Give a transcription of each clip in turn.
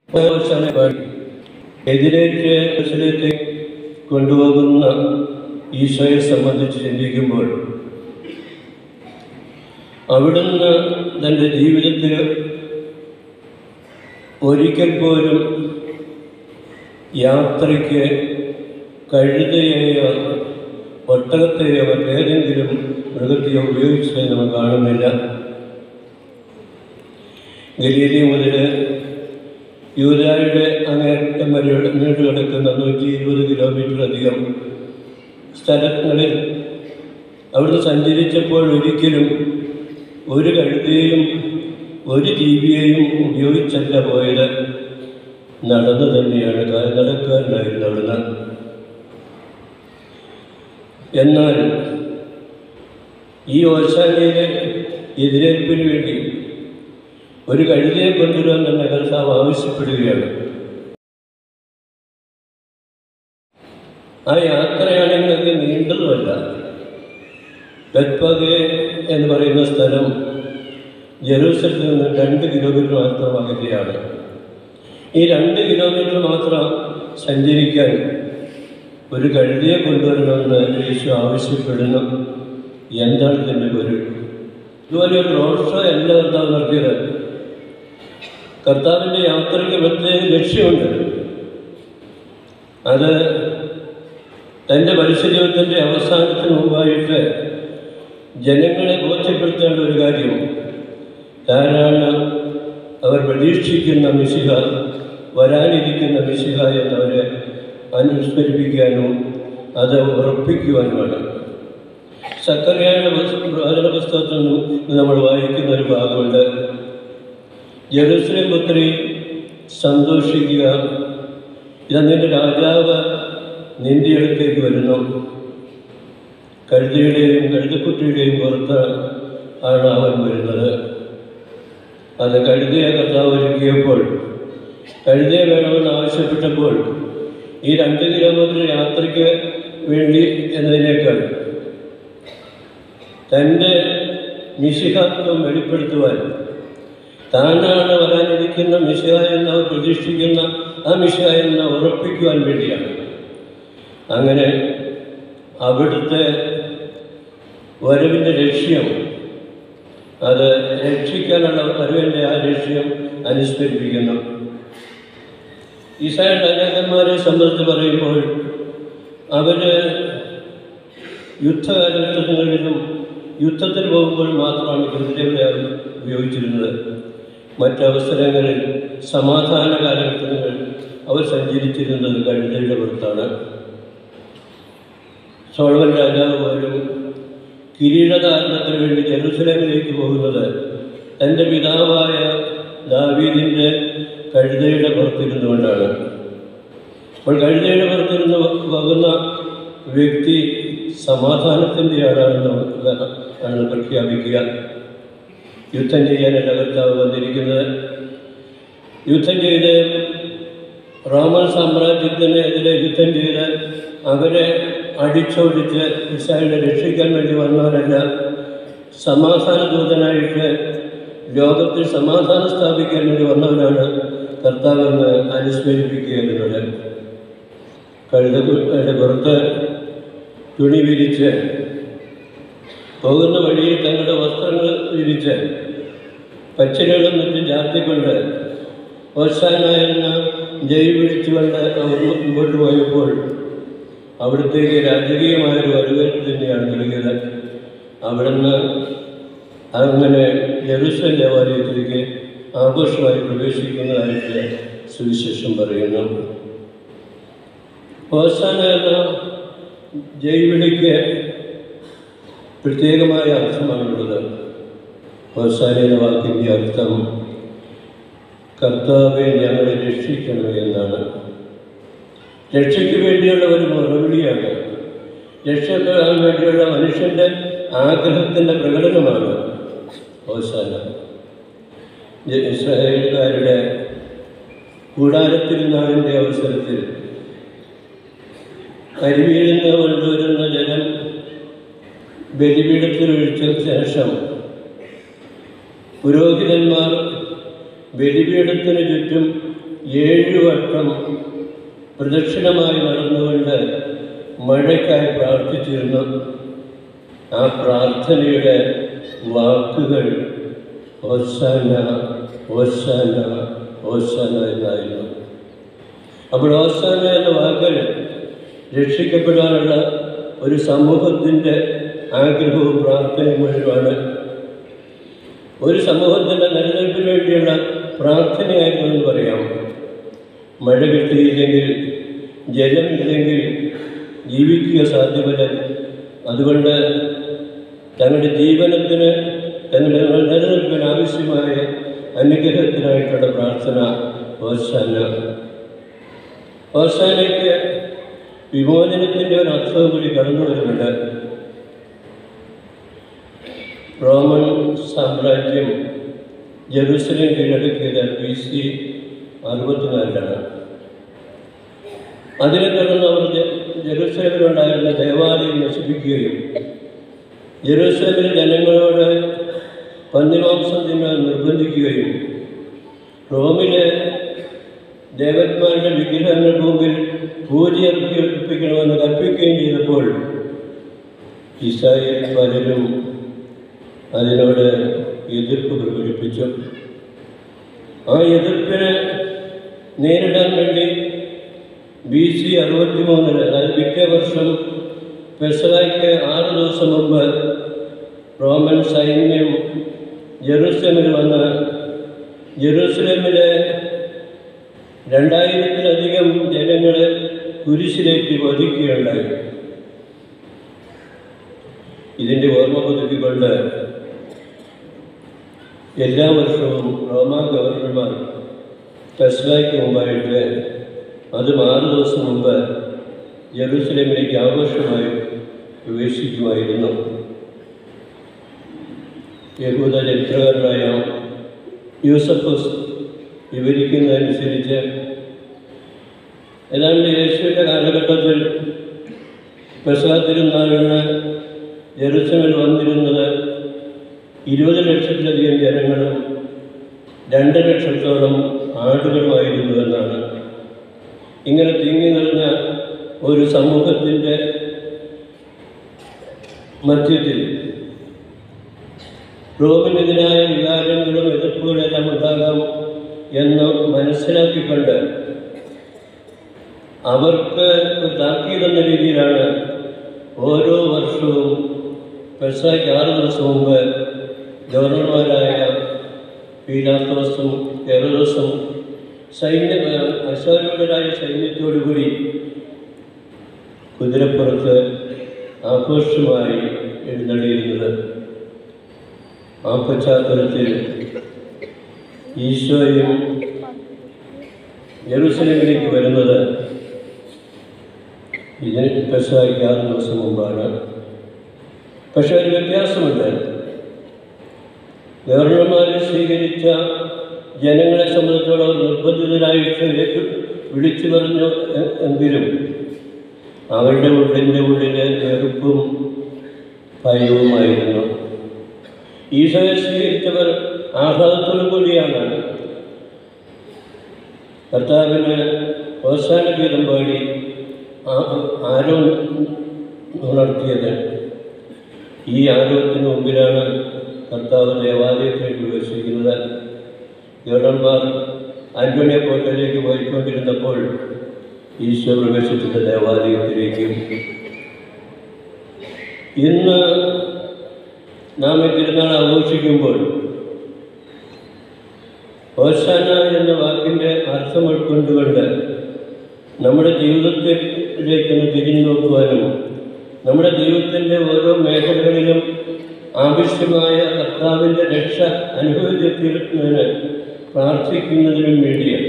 എതിരേറ്റ് ബസ്സിലേക്ക് കൊണ്ടുപോകുന്ന ഈശോയെ സംബന്ധിച്ച് ചിന്തിക്കുമ്പോൾ അവിടുന്ന് തൻ്റെ ജീവിതത്തിൽ ഒരിക്കൽ പോലും യാത്രയ്ക്ക് കഴുതയെയോ ഒട്ടകത്തെയോ മറ്റേതെങ്കിലും മൃഗത്തെയോ ഉപയോഗിച്ചത് നമ്മൾ കാണുന്നില്ല. ഗലീലി മുതൽ യൂദായുടെ അങ്ങേറ്റം വരെ നീണ്ടു കിടക്കുന്ന 120 കിലോമീറ്ററിലധികം സ്ഥലങ്ങളിൽ അവിടുന്ന് സഞ്ചരിച്ചപ്പോൾ ഒരിക്കലും ഒരു കഴുതയെയും ഒരു ജീവിയെയും ഉപയോഗിച്ചല്ല പോയത്, നടന്നു തന്നെയാണ്. നടക്കാരനായിരുന്നു അവിടുന്ന്. എന്നാൽ ഈ ഓശാനയിലെ എതിരേൽപ്പിന് വേണ്ടി ഒരു കഴുതയെ കൊണ്ടുവരാൻ തന്നെ കർത്താവ് ആവശ്യപ്പെടുകയാണ്. ആ യാത്രയാണെങ്കിൽ അത് നീണ്ടതുമല്ല. ബെത്പഗെ എന്ന് പറയുന്ന സ്ഥലം ജെറൂസലത്തിൽ നിന്ന് 2 കിലോമീറ്റർ മാത്രം അകലെയാണ്. ഈ 2 കിലോമീറ്റർ മാത്രം സഞ്ചരിക്കാൻ ഒരു കഴുതയെ കൊണ്ടുവരണമെന്ന് യേശു ആവശ്യപ്പെടുന്നു. എന്താണ് ഇതിൻ്റെ പൊരുൾ? ഇതുപോലെ ഒരു റോഡ് ഷോ അല്ല കർത്താവ് നടത്തിയത്. കർത്താവിൻ്റെ യാത്രയ്ക്ക് പ്രത്യേക ലക്ഷ്യമുണ്ട്. അത് തൻ്റെ പരിശുദ്ധത്തിൻ്റെ അവസാനത്തിന് മുമ്പായിട്ട് ജനങ്ങളെ ബോധ്യപ്പെടുത്തേണ്ട ഒരു കാര്യം, താനാണ് അവർ പ്രതീക്ഷിക്കുന്ന മിശിഹ, വരാനിരിക്കുന്ന മിശിഹ എന്നവരെ അനുസ്മരിപ്പിക്കാനും അത് ഉറപ്പിക്കുവാനുമാണ്. സക്കറിയായുടെ പ്രവചന പുസ്തകത്തിൽ നിന്ന് നമ്മൾ വായിക്കുന്ന ഒരു ഭാഗമുണ്ട്. ജെറുസലേം പുത്രി സന്തോഷിക്കുക, ഇതാ നിന്റെ രാജാവ് നിന്റെ അടുത്തേക്ക് വരുന്നു. കഴുതയുടെയും കഴുതക്കുട്ടിയുടെയും പുറത്ത് ആണ് അവൻ വരുന്നത്. അത് കഴുതയെ കർത്താവ് ഒരുക്കിയപ്പോൾ, കഴുതയെ വേണമെന്ന് ആവശ്യപ്പെട്ടപ്പോൾ ഈ 2 കിലോമീറ്റർ യാത്രയ്ക്ക് വേണ്ടി എന്നതിനേക്കാൾ തൻ്റെ മിശിഹാത്വം വെളിപ്പെടുത്തുവാൻ, താനാണ് വരാനിരിക്കുന്ന മിശിഹ എന്ന് അവർ പ്രതീക്ഷിക്കുന്ന ആ മിശിഹ എന്ന് ഉറപ്പിക്കുവാൻ വേണ്ടിയാണ്. അങ്ങനെ അവിടുത്തെ വരവിൻ്റെ ലക്ഷ്യം, അത് രക്ഷിക്കാനുള്ള വരവിൻ്റെ ആ ലക്ഷ്യം അനുസ്മരിപ്പിക്കുന്നു. ഈശായ രാജാക്കന്മാരെ സംബന്ധിച്ച് പറയുമ്പോൾ അവർ യുദ്ധകാലഘട്ടങ്ങളിലും യുദ്ധത്തിൽ പോകുമ്പോൾ മാത്രമാണ് കുതിരകളെ ഉപയോഗിച്ചിരുന്നത്. മറ്റവസരങ്ങളിൽ സമാധാന കാലഘട്ടങ്ങളിൽ അവർ സഞ്ചരിച്ചിരുന്നത് കഴുതയുടെ പുറത്താണ്. സോളമൻ രാജാവ് പോലും കിരീടധാരണത്തിന് വേണ്ടി ജെറുസലേമിലേക്ക് പോകുന്നത് തൻ്റെ പിതാവായ ദാവീദിൻ്റെ കഴുതയുടെ പുറത്തിരുന്നുകൊണ്ടാണ്. അപ്പോൾ കഴുതയുടെ പുറത്തിരുന്ന് പോകുന്ന വ്യക്തി സമാധാനത്തിൻ്റെ ആളാണെന്ന് പ്രഖ്യാപിക്കുക. യുദ്ധം ചെയ്യാനല്ല കർത്താവ് വന്നിരിക്കുന്നത്. യുദ്ധം ചെയ്ത് റോമൻ സാമ്രാജ്യത്തിനെതിരെ യുദ്ധം ചെയ്ത് അവരെ അടിച്ചോടിച്ച് ഇസ്രായേലിനെ രക്ഷിക്കാൻ വേണ്ടി വന്നവരല്ല. സമാധാന ദൂതനായിട്ട് ലോകത്തിൽ സമാധാനം സ്ഥാപിക്കാൻ വേണ്ടി വന്നവരാണ് കർത്താവെന്ന് അനുസ്മരിപ്പിക്കുക എന്നുള്ളത്. കഴുതയുടെ പുറത്ത് തുണി വിരിച്ച് പോകുന്ന വഴിയിൽ തങ്ങളുടെ വസ്ത്രങ്ങൾ വിരിച്ച് പച്ചിലകളും മറ്റും ചാർത്തിക്കൊണ്ട് ഹോശാന എന്ന ജയ് വിളിച്ചുകൊണ്ട് അവർ മുമ്പോട്ട് പോയപ്പോൾ അവിടത്തേക്ക് രാജകീയമായൊരു വരവേൽപ്പ് തന്നെയാണ് നൽകിയത്. അവിടുന്ന് അങ്ങനെ ജെറുസലേം ദേവാലയത്തിലേക്ക് ആഘോഷമായി പ്രവേശിക്കുന്നതായിട്ട് സുവിശേഷം പറയുന്നു. ഹോശാന എന്ന ജയ് വിളിക്ക് പ്രത്യേകമായ അർത്ഥമാണുള്ളത്. ഹോശാന എന്ന വാക്കിൻ്റെ അർത്ഥം കർത്താവെ ഞങ്ങളെ രക്ഷിക്കണം എന്നാണ്. രക്ഷയ്ക്ക് വേണ്ടിയുള്ള ഒരു മറുപടിയാണ്. രക്ഷപ്പെടാൻ വേണ്ടിയുള്ള മനുഷ്യൻ്റെ ആഗ്രഹത്തിൻ്റെ പ്രകടനമാണ് ഹോശാന. ഇസ്രായേൽക്കാരുടെ കൂടാരത്തിരുന്നാളിൻ്റെ അവസരത്തിൽ അരുവിയിൽ നിന്ന് കൊണ്ടുവരുന്ന ജലം ബലിപീഠത്തിൽ ഒഴിച്ച ശേഷം പുരോഹിതന്മാർ ബലിപീഠത്തിന് ചുറ്റും 7 വട്ടം പ്രദക്ഷിണമായി നടന്നുകൊണ്ട് മഴയ്ക്കായി പ്രാർത്ഥിച്ചിരുന്നു. ആ പ്രാർത്ഥനയുടെ വാക്കുകൾ ഹോസാന ഹോസാന ഹോസാന എന്നായിരുന്നു. അപ്പോൾ ഹോസാന എന്ന വാക്കുകൾ രക്ഷിക്കപ്പെടാനുള്ള ഒരു സമൂഹത്തിൻ്റെ ആഗ്രഹവും പ്രാർത്ഥനയും മുഴുവനാണ്. ഒരു സമൂഹത്തിൻ്റെ നിലനിൽപ്പിന് വേണ്ടിയുള്ള പ്രാർത്ഥനയായിരുന്നു എന്ന് പറയാം. മഴ കിട്ടിയില്ലെങ്കിൽ, ജലമില്ലെങ്കിൽ ജീവിക്കുക സാധ്യമല്ല. അതുകൊണ്ട് തങ്ങളുടെ ജീവനത്തിന്, തങ്ങളുടെ നിലനിൽപ്പിന് ആവശ്യമായ അനുഗ്രഹത്തിനായിട്ടുള്ള പ്രാർത്ഥന ഹോസാന. ഹോസാനയ്ക്ക് വിമോചനത്തിൻ്റെ ഒരു അർത്ഥവും കൂടി കടന്നു വരുന്നുണ്ട്. റോമൻ സാമ്രാജ്യം ജെറുസലേം കീഴടക്കിയത് BC 64 അതിനെ തുടർന്ന് അവർ ജെറുസലേമിലുണ്ടായിരുന്ന ദേവാലയം നശിപ്പിക്കുകയും ജെറുസലേമിലെ ജനങ്ങളോട് പന്നിമാംസം തിന്നാൻ നിർബന്ധിക്കുകയും റോമിലെ ദേവന്മാരുടെ വിഗ്രഹങ്ങൾക്ക് മുമ്പിൽ പൂജയർപ്പിക്കണമെന്ന് കൽപ്പിക്കുകയും ചെയ്തപ്പോൾ ഇസ്രായേൽ പലരും അതിനോട് എതിർപ്പ് പ്രകടിപ്പിച്ചു. ആ എതിർപ്പിനെ നേരിടാൻ വേണ്ടി BC 63 അതായത് പിറ്റേ വർഷം പെസഹായ്ക്ക് 6 ദിവസം മുമ്പ് റോമൻ സൈന്യം ജെറുസലേമിൽ വന്ന് ജെറുസലേമിലെ 2000-ലധികം ജനങ്ങളെ കുരിശിലേക്ക് വധിക്കുകയുണ്ടായി. ഇതിൻ്റെ ഓർമ്മ പുതുക്കിക്കൊണ്ട് എല്ലാ വർഷവും റോമാ ഗവർണർമാർ പെസഹായ്ക്ക് മുമ്പായിട്ട്, അതും 6 ദിവസം മുമ്പ് ജെറുസലേമിലേക്ക് ആഘോഷമായി പ്രവേശിക്കുമായിരുന്നു. യഹൂദ ചരിത്രകാരനായ യൂസഫസ് വിവരിക്കുന്നതനുസരിച്ച് ഏതാണ്ട് യേശുവിൻ്റെ കാലഘട്ടത്തിൽ പെസഹ തിരുനാളിന് ജെറുസലേമിൽ വന്നിരുന്നത് 20 ലക്ഷത്തിലധികം ജനങ്ങളും 2 ലക്ഷത്തോളം ആടുകളുമായിരുന്നുവെന്നാണ്. ഇങ്ങനെ തിങ്ങി നിറഞ്ഞ ഒരു സമൂഹത്തിൻ്റെ മധ്യത്തിൽ റോമിനെതിരായ വികാരങ്ങളും എതിർപ്പുകളെല്ലാം ഉണ്ടാകാം എന്ന് മനസ്സിലാക്കിക്കൊണ്ട് അവർക്ക് ഒരു താക്കീതെന്ന രീതിയിലാണ് ഓരോ വർഷവും പെസഹായ്ക്ക് 6 ദിവസം മുമ്പ് ഗവർണർമാരായ പീലാത്തോസും ഹെറോദോസും അശ്വാരൂഢരായ സൈന്യത്തോടുകൂടി കുതിരപ്പുറത്ത് ആഘോഷമായി എഴുന്നള്ളിയിരുന്നത്. ആ പശ്ചാത്തലത്തിൽ ഈശോയും യെരൂശലേമിലേക്ക് വരുന്നത് ഇതിന് പെസഹായ്ക്ക് 6 ദിവസം മുമ്പാണ്. പക്ഷെ ഒരു വ്യത്യാസമുണ്ട്. ഗവർണർമാരെ സ്വീകരിച്ച ജനങ്ങളെ സംബന്ധിച്ചോളം നിർബന്ധിതരായിട്ട് വിളിച്ചു പറഞ്ഞു എങ്കിലും അവരുടെ ഉള്ളിലെ വെറുപ്പും ഭയവുമായിരുന്നു. ഈശോയെ സ്വീകരിച്ചവർ ആഹ്ലാദത്തോടു കൂടിയാണ് കർത്താവിന് ഹോസാന ഗീതം പാടി ആരവം ഉണർത്തിയത്. ഈ ആരവത്തിന് മുമ്പിലാണ് കർത്താവ് ദേവാലയത്തിലേക്ക് പ്രവേശിക്കുന്നത്. ഗവർണർമാർ ആന്റോണിയ കോട്ടയിലേക്ക് പോയിക്കൊണ്ടിരുന്നപ്പോൾ ഈശോ പ്രവേശിച്ചത് ദേവാലയത്തിലേക്ക്. ഇന്ന് നാം ഈ തിരുനാൾ ആഘോഷിക്കുമ്പോൾ ഹോസാന എന്ന വാക്കിൻ്റെ അർത്ഥം ഉൾക്കൊണ്ടുകൊണ്ട് നമ്മുടെ ജീവിതത്തിലേക്കൊന്ന് തിരിഞ്ഞു നോക്കുവാനും നമ്മുടെ ജീവിതത്തിൻ്റെ ഓരോ മേഖലകളിലും ആവശ്യമായ കർത്താവിൻ്റെ രക്ഷ അനുഭവിച്ചെത്തിയിരുന്നതിന് പ്രാർത്ഥിക്കുന്നതിനും വേണ്ടിയാണ്.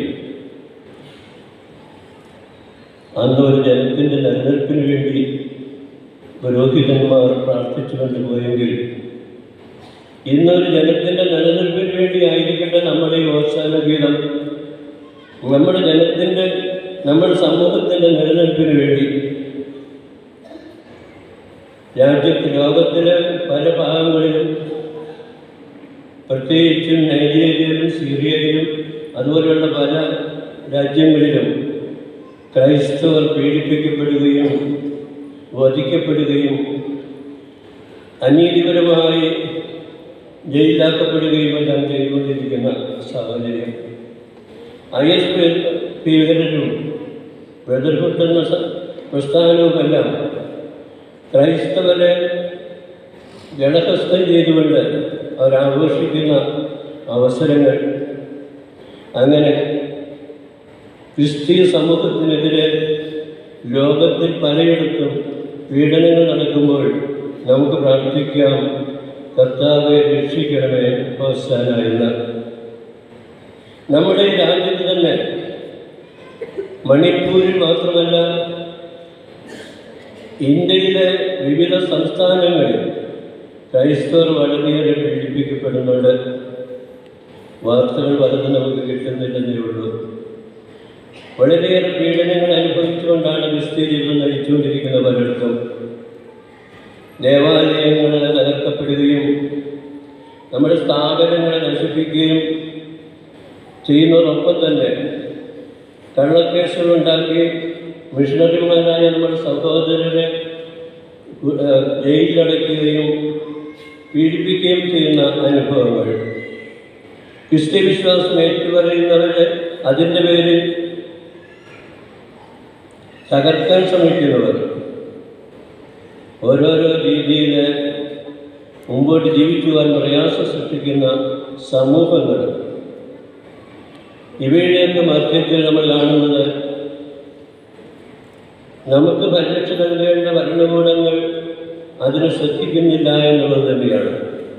അന്നൊരു ജനത്തിൻ്റെ നിലനിൽപ്പിന് വേണ്ടി പുരോഹിതന്മാർ പ്രാർത്ഥിച്ചു കൊണ്ടുപോയെങ്കിൽ ഇന്നൊരു ജനത്തിൻ്റെ നിലനിൽപ്പിന് വേണ്ടി ആയിരിക്കട്ടെ നമ്മുടെ ഈ ഹോസാന ഗീതം. നമ്മുടെ ജനത്തിൻ്റെ, നമ്മുടെ സമൂഹത്തിൻ്റെ നിലനിൽപ്പിന് വേണ്ടി ലോകത്തിലെ പല ഭാഗങ്ങളിലും, പ്രത്യേകിച്ചും നൈജീരിയയിലും സിറിയയിലും അതുപോലെയുള്ള പല രാജ്യങ്ങളിലും ക്രൈസ്തവർ പീഡിപ്പിക്കപ്പെടുകയും വധിക്കപ്പെടുകയും അനീതിപരമായി ജയിലാക്കപ്പെടുകയും എല്ലാം ചെയ്തുകൊണ്ടിരിക്കുന്ന സാഹചര്യം. IS ഭീകരരും ബ്രദർഹുഡ് എന്ന പ്രസ്ഥാനവുമെല്ലാം ക്രൈസ്തവരെ ജനഹസ്തം ചെയ്തുകൊണ്ട് അവരാഘോഷിക്കുന്ന അവസരങ്ങൾ, അങ്ങനെ ക്രിസ്തീയ സമൂഹത്തിനെതിരെ ലോകത്തിൽ പലയിടത്തും പീഡനങ്ങൾ നടക്കുമ്പോൾ നമുക്ക് പ്രാർത്ഥിക്കാം, കർത്താവെ രക്ഷിക്കണമേ ഹോസാന എന്ന്. നമ്മുടെ ഈ രാജ്യത്ത് തന്നെ മണിപ്പൂരിൽ മാത്രമല്ല ഇന്ത്യയിലെ വിവിധ സംസ്ഥാനങ്ങളിൽ ക്രൈസ്തവർ വളരെയേറെ പീഡിപ്പിക്കപ്പെടുന്നുണ്ട്. വാർത്തകൾ പലതും നമുക്ക് കിട്ടുന്നില്ലെന്നേ ഉള്ളൂ. വളരെയേറെ പീഡനങ്ങൾ അനുഭവിച്ചുകൊണ്ടാണ് ക്രിസ്തീയ ജീവിതം നയിച്ചുകൊണ്ടിരിക്കുന്ന പലയിടത്തും. ദേവാലയങ്ങൾ തകർക്കപ്പെടുകയും നമ്മുടെ സ്ഥാപനങ്ങളെ നശിപ്പിക്കുകയും ചെയ്യുന്നതോടൊപ്പം തന്നെ കള്ളക്കേസുകളുണ്ടാക്കി മിഷണറിമാരായ നമ്മുടെ സഹോദരരെ ജയിലിലടയ്ക്കുകയും പീഡിപ്പിക്കുകയും ചെയ്യുന്ന അനുഭവങ്ങൾ. ക്രിസ്ത്യ വിശ്വാസം ഏറ്റുപറയുന്നവരെ അതിൻ്റെ പേരിൽ തകർക്കാൻ ശ്രമിക്കുന്നവർ, ഓരോരോ രീതിയിൽ മുമ്പോട്ട് ജീവിക്കുവാൻ പ്രയാസം സൃഷ്ടിക്കുന്ന സമൂഹങ്ങൾ, ഇവയുടെയൊക്കെ മധ്യത്തിൽ നമ്മൾ കാണുന്നത് നമുക്ക് പരിരക്ഷ നൽകേണ്ട ഭരണകൂടങ്ങൾ അതിന് ശ്രദ്ധിക്കുന്നില്ല എന്നുള്ളത് തന്നെയാണ്.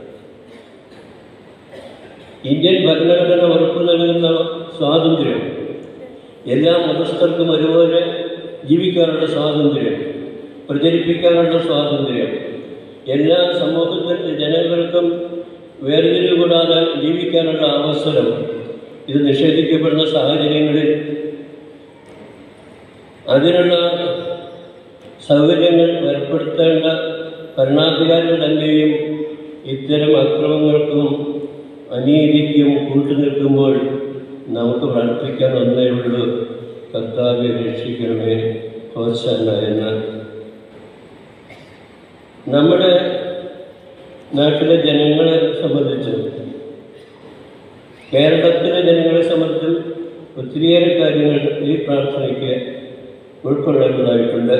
ഇന്ത്യൻ ഭരണഘടന ഉറപ്പു നൽകുന്ന സ്വാതന്ത്ര്യം, എല്ലാ മതസ്ഥർക്കും ഒരുപോലെ ജീവിക്കാനുള്ള സ്വാതന്ത്ര്യം, പ്രചരിപ്പിക്കാനുള്ള സ്വാതന്ത്ര്യം, എല്ലാ സമൂഹത്തിൻ്റെ ജനങ്ങൾക്കും വേർതിരിവ് കൂടാതെ ജീവിക്കാനുള്ള അവസരം, ഇത് നിഷേധിക്കപ്പെടുന്ന സാഹചര്യങ്ങളിൽ അതിനുള്ള സൗകര്യങ്ങൾ ഏർപ്പെടുത്തേണ്ട ഭരണാധികാരികൾ തന്നെയും ഇത്തരം അക്രമങ്ങൾക്കും അനീതിക്കും കൂട്ടുനിൽക്കുമ്പോൾ നമുക്ക് പ്രാർത്ഥിക്കാൻ ഒന്നേ ഉള്ളൂ, കർത്താവെ രക്ഷിക്കണമേ ഹോസാന എന്ന്. നമ്മുടെ നാട്ടിലെ ജനങ്ങളെ സംബന്ധിച്ച്, കേരളത്തിലെ ജനങ്ങളെ സംബന്ധിച്ചും ഒത്തിരിയേറെ കാര്യങ്ങൾ ഈ പ്രാർത്ഥനയ്ക്ക് ഉൾക്കൊള്ളേണ്ടതായിട്ടുണ്ട്.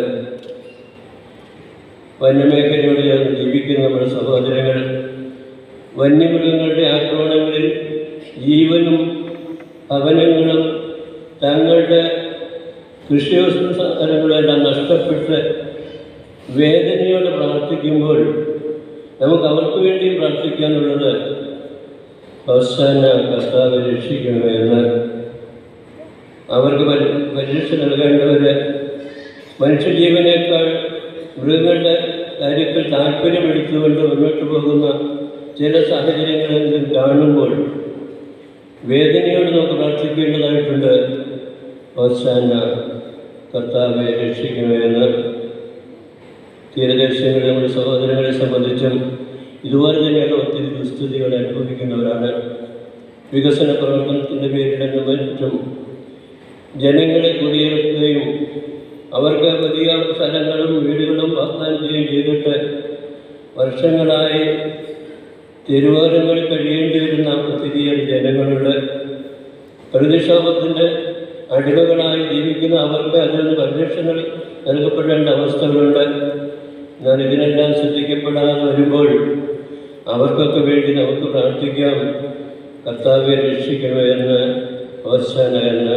വന്യമേഖലയോട് ചേർന്ന് ജീവിക്കുന്ന നമ്മുടെ സഹോദരങ്ങൾ വന്യമൃഗങ്ങളുടെ ആക്രമണങ്ങളിൽ ജീവനും ഭവനങ്ങളും തങ്ങളുടെ കൃഷി സാധനങ്ങളെല്ലാം നഷ്ടപ്പെട്ട് വേദനയോടെ പ്രാർത്ഥിക്കുമ്പോൾ നമുക്ക് അവർക്ക് വേണ്ടിയും പ്രാർത്ഥിക്കാനുള്ളത് ഹോസാന കർത്താവെ രക്ഷിക്കണമേ എന്ന്. അവർക്ക് പരിരക്ഷ നൽകേണ്ടവർ മനുഷ്യജീവനേക്കാൾ മൃഗങ്ങളുടെ കാര്യത്തിൽ താല്പര്യമെടുത്തുകൊണ്ട് മുന്നോട്ട് പോകുന്ന ചില സാഹചര്യങ്ങളെങ്കിലും കാണുമ്പോൾ വേദനയോട് നമുക്ക് പ്രാർത്ഥിക്കേണ്ടതായിട്ടുണ്ട്, ഹോസാന കർത്താവെ രക്ഷിക്കണമേ എന്ന്. തീരദേശങ്ങളിൽ നമ്മുടെ സഹോദരങ്ങളെ സംബന്ധിച്ചും ഇതുപോലെ തന്നെയുള്ള ഒത്തിരി ദുസ്ഥിതികൾ അനുഭവിക്കുന്നവരാണ്. വികസന പ്രവർത്തനത്തിൻ്റെ പേരിലെന്നും മറ്റും ജനങ്ങളെ കുടിയേറുകയും അവർക്ക് വലിയ സ്ഥലങ്ങളും വീടുകളും വാഗ്ദാനം ചെയ്യുകയും ചെയ്തിട്ട് വർഷങ്ങളായി തെരുവോരങ്ങളിൽ കഴിയേണ്ടി വരുന്ന ഒത്തിരിയേറെ ജനങ്ങളുടെ പ്രതിക്ഷോഭത്തിൻ്റെ അടിമകളായി ജീവിക്കുന്ന അവർക്ക് അതിൽ നിന്ന് പരിരക്ഷ നൽകപ്പെടേണ്ട അവസ്ഥകളുണ്ട്. എന്നാൽ ഇതിനെല്ലാം ശ്രദ്ധിക്കപ്പെടാതെ വരുമ്പോൾ അവർക്കൊക്കെ വേണ്ടി നമുക്ക് പ്രാർത്ഥിക്കാം, കർത്താവെ രക്ഷിക്കണമേ എന്ന്, ഹോസാന എന്ന്.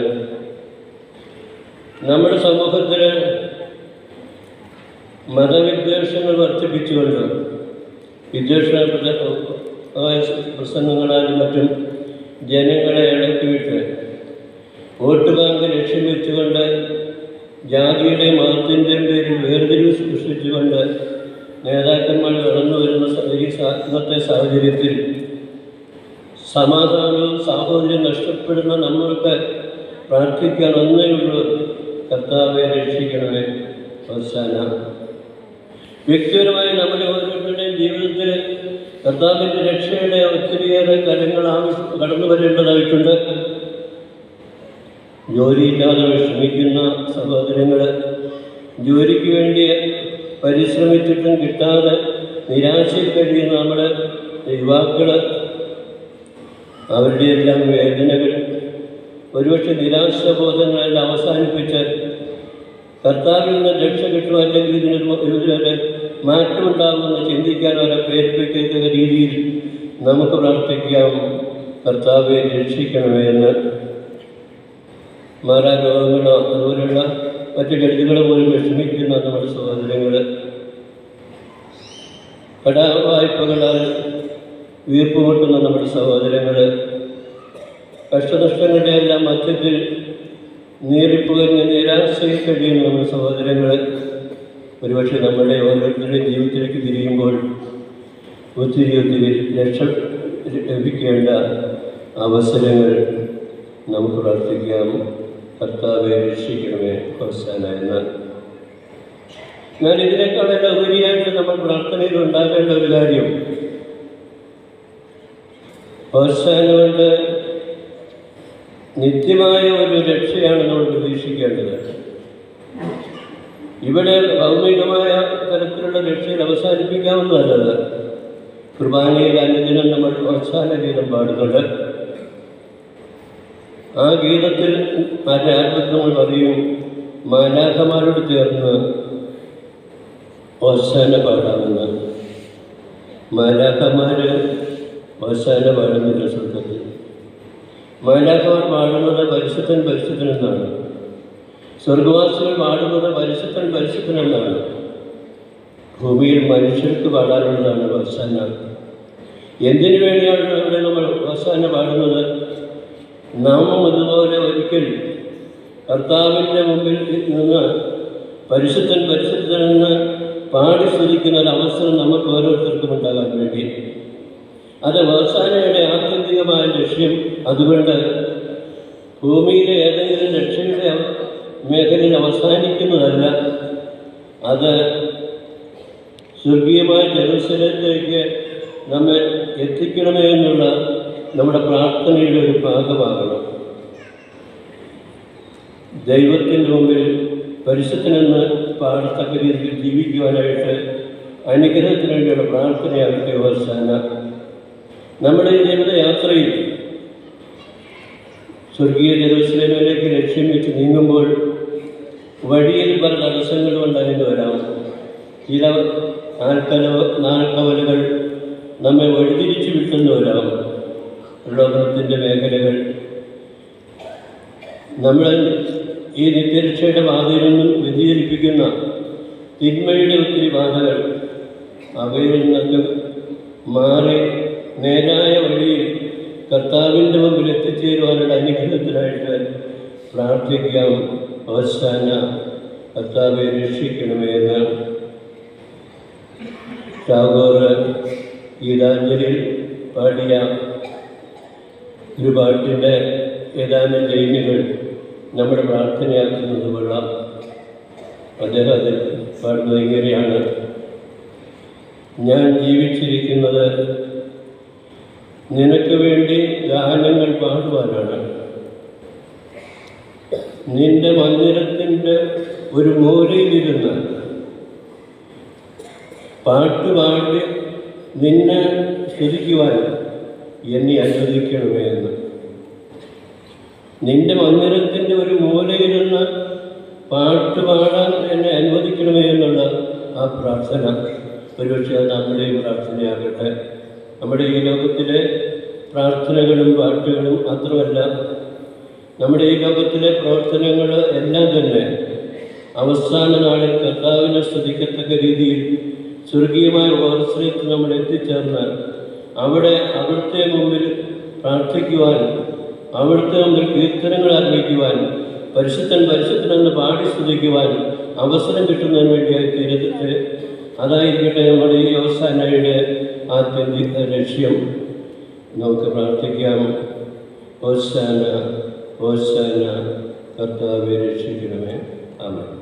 നമ്മുടെ സമൂഹത്തിൽ മതവിദ്വേഷങ്ങൾ വർദ്ധിപ്പിച്ചുകൊണ്ട് വിദ്വേഷ പ്രസംഗങ്ങളാലും മറ്റും ജനങ്ങളെ ഇളക്കിവിട്ട് വോട്ട് ബാങ്ക് ലക്ഷ്യം വെച്ചുകൊണ്ട് ജാതിയുടെയും മതത്തിൻ്റെയും പേരിൽ വേർതിരിവ് സൃഷ്ടിച്ചുകൊണ്ട് നേതാക്കന്മാർ കടന്നു വരുന്ന ഇന്നത്തെ സാഹചര്യത്തിൽ സമാധാനവും സാഹോദര്യം നഷ്ടപ്പെടുന്ന നമ്മൾക്ക് പ്രാർത്ഥിക്കാൻ ഒന്നേ ഉള്ളൂ, കർത്താവെ രക്ഷിക്കണമേ ഹോസാന. വ്യക്തിപരമായി നമ്മുടെ ഓരോരുത്തരുടെയും ജീവിതത്തിൽ കർത്താവിൻ്റെ രക്ഷയുടെ ഒത്തിരിയേറെ കാര്യങ്ങൾ കടന്നു വരേണ്ടതായിട്ടുണ്ട്. ജോലിയില്ലാതെ വിഷമിക്കുന്ന സഹോദരങ്ങൾ, ജോലിക്ക് വേണ്ടി പരിശ്രമിച്ചിട്ടും കിട്ടാതെ നിരാശയിൽ കഴിയുന്ന നമ്മുടെ യുവാക്കൾ, അവരുടെ എല്ലാം വേദനകൾ ഒരുപക്ഷെ നിരാശബോധങ്ങളെല്ലാം അവസാനിപ്പിച്ച് കർത്താവിൽ നിന്ന് രക്ഷ കിട്ടും, അല്ലെങ്കിൽ ഇതിനൊരു മാറ്റമുണ്ടാകുമെന്ന് ചിന്തിക്കാൻ അവരെ പ്രേരിപ്പിക്കുന്ന രീതിയിൽ നമുക്ക് പ്രാർത്ഥിക്കാം. കർത്താവെ രക്ഷിക്കണമേ എന്ന്. മാരാരോഗങ്ങളോ അതുപോലെയുള്ള മറ്റു ഗതികളോ പോലും വിഷമിക്കുന്ന നമ്മുടെ സഹോദരങ്ങൾ, കടവായ്പകളാൽ വീർപ്പുമുട്ടുന്ന നമ്മുടെ സഹോദരങ്ങൾ, കഷ്ടനഷ്ടങ്ങളുടെ എല്ലാം മധ്യത്തിൽ നീറിപ്പുകഞ്ഞ് നിരാശയിൽ കഴിയുന്ന നമ്മുടെ സഹോദരങ്ങൾ, ഒരുപക്ഷെ നമ്മുടെ ഓരോരുത്തരുടെയും ജീവിതത്തിലേക്ക് തിരിയുമ്പോൾ ഒത്തിരി രക്ഷ ലഭിക്കേണ്ട അവസരങ്ങൾ നമുക്ക് പ്രാർത്ഥിക്കാം. കർത്താവെ രക്ഷിക്കണമേ ഹോസാന എന്ന്. എന്നാൽ ഇതിനേക്കാളെല്ലാം ഉപരിയായിട്ട് നമ്മൾ പ്രാർത്ഥനയിൽ ഉണ്ടാക്കേണ്ട ഒരു കാര്യം, ഹോസാന കൊണ്ട് നിത്യമായ ഒരു രക്ഷയാണ് നമ്മൾ പ്രതീക്ഷിക്കേണ്ടത്. ഇവിടെ ഭൗമികമായ തരത്തിലുള്ള രക്ഷയിൽ അവസാനിപ്പിക്കാവുന്നതല്ലത്. കുർബാനയിൽ അനുദിനം നമ്മൾ ഹോസാന ഗീതം പാടുന്നുണ്ട്. ആ ഗീതത്തിൽ ആരാധന നമ്മൾ പറയും, മാലാഖമാരോട് ചേർന്ന് ഹോസാന പാടാമെന്ന്. മാലാഖമാർ ഹോസാന പാടുന്നില്ല സ്വർഗത്തിൽ. മാലാഖമാർ പാടുന്നത് പരിശുദ്ധൻ പരിശുദ്ധൻ എന്നാണ്. സ്വർഗവാസികൾ പാടുന്നത് പരിശുദ്ധൻ പരിശുദ്ധൻ എന്നാണ്. ഭൂമിയിൽ മനുഷ്യർക്ക് പാടാനുള്ളതാണ് ഹോസാന. എന്തിനു വേണ്ടിയാണ് ഇവിടെ നമ്മൾ ഹോസാന പാടുന്നത്? നാമം അതുപോലെ ഒരിക്കൽ കർത്താവിൻ്റെ മുമ്പിൽ നിന്ന് പരിശുദ്ധൻ പരിശുദ്ധൻ എന്ന് പാടി സ്തുതിക്കുന്ന ഒരു അവസരം നമുക്ക് ഓരോരുത്തർക്കും ഉണ്ടാകാൻ വേണ്ടി. അത് ഹോസാനയുടെ ആത്യന്തികമായ ലക്ഷ്യം. അതുകൊണ്ട് ഭൂമിയിലെ ഏതെങ്കിലും രക്ഷയുടെ മേഖലയിൽ അവസാനിക്കുന്നതല്ല, അത് സ്വർഗീയമായ ജെറുസലേമിലേക്ക് നമ്മെ എത്തിക്കണമേ എന്നുള്ള നമ്മുടെ പ്രാർത്ഥനയുടെ ഒരു ഭാഗമാകണം. ദൈവത്തിൻ്റെ മുമ്പിൽ പരിശുദ്ധനെന്ന് പാടത്തക്ക രീതിയിൽ ജീവിക്കുവാനായിട്ട് അനുഗ്രഹത്തിന് വേണ്ടിയുള്ള പ്രാർത്ഥനയാകട്ടെ ഹോസാന. നമ്മുടെ ഈ ജീവിതയാത്രയിൽ സ്വർഗീയ ജെറുസലേമിലേക്ക് ലക്ഷ്യം വെച്ച് നീങ്ങുമ്പോൾ വഴിയിൽ പല തടസ്സങ്ങളും ഉണ്ടായെന്ന് വരാം. ചില നാൽക്കവലുകൾ നമ്മെ വഴിതിരിച്ചു വിട്ടെന്ന് വരാം. ലോകത്തിൻ്റെ മേഖലകൾ നമ്മൾ ഈ നിത്യരക്ഷയുടെ പാതയിൽ നിന്നും വ്യതിചലിപ്പിക്കുന്ന തിന്മയുടെ ഒത്തിരി ബാധകൾ, അവയിൽ നിന്നൊക്കെ മാറി നേരായ വഴിയിൽ കർത്താവിൻ്റെ മുമ്പിൽ എത്തിച്ചേരുവാനുള്ള അനുഗ്രഹത്തിനായിട്ട് പ്രാർത്ഥിക്കാം. ഹോസാന, കർത്താവെ രക്ഷിക്കണമേ എന്ന്. ടാഗോർ ഗീതാഞ്ജലിയിൽ പാടിയ ഒരു പാട്ടിൻ്റെ ഏതാനും ലൈനുകൾ നമ്മുടെ പ്രാർത്ഥനയാക്കുന്നത് കൊള്ളാം. അദ്ദേഹം അതിൽ പാടുന്നത് ഇങ്ങനെയാണ്: ഞാൻ ജീവിച്ചിരിക്കുന്നത് നിനക്ക് വേണ്ടി ഗാനങ്ങൾ പാടുവാനാണ്. നിന്റെ മന്ദിരത്തിൻ്റെ ഒരു മൂലയിലിരുന്ന് പാട്ടുപാടി നിന്നെ സ്തുതിക്കുവാൻ എന്നെ അനുവദിക്കണമേ എന്ന്. നിന്റെ മന്ദിരത്തിൻ്റെ ഒരു മൂലയിരുന്ന് പാട്ടുപാടാൻ എന്നെ അനുവദിക്കണമേ എന്നുള്ള ആ പ്രാർത്ഥന ഒരുപക്ഷെ അത് നമ്മുടെയും പ്രാർത്ഥനയാകട്ടെ. നമ്മുടെ ഈ ലോകത്തിലെ പ്രാർത്ഥനകളും പാട്ടുകളും മാത്രമല്ല, നമ്മുടെ ഈ ലോകത്തിലെ പ്രവർത്തനങ്ങൾ എല്ലാം തന്നെ അവസാന നാളിൽ കർത്താവിനെ സ്തുതിക്കത്തക്ക രീതിയിൽ സ്വർഗീയമായ ഓർശ്രയത്തിൽ നമ്മൾ എത്തിച്ചേർന്നാൽ അവിടെ അവിടുത്തെ മുമ്പിൽ പ്രാർത്ഥിക്കുവാൻ, അവിടുത്തെ മുമ്പിൽ കീർത്തനങ്ങൾ ആരംഭിക്കുവാൻ, പരിശുദ്ധൻ പരിശുദ്ധനെന്ന് പാടി സ്തുതിക്കുവാൻ അവസരം കിട്ടുന്നതിന് വേണ്ടിയായി തീരത്തെ. അതായിരിക്കട്ടെ നമ്മുടെ ഈ ഹോസാനയുടെ ആത്യന്തിക ലക്ഷ്യം. നമുക്ക് പ്രാർത്ഥിക്കാം. ഹോസാന, ഹോസാന, കർത്താവെ രക്ഷിക്കണമേ. ആമേൻ.